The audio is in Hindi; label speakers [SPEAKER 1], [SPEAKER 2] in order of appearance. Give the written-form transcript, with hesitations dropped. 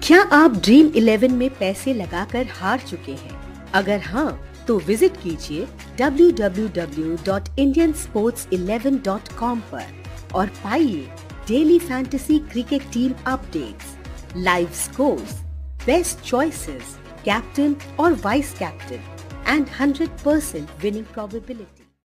[SPEAKER 1] क्या आप ड्रीम 11 में पैसे लगाकर हार चुके हैं? अगर हाँ, तो विजिट कीजिए www.indiansports11.com पर और पाइए daily fantasy cricket team updates, live scores, best choices, captain और vice captain and 100% winning probability.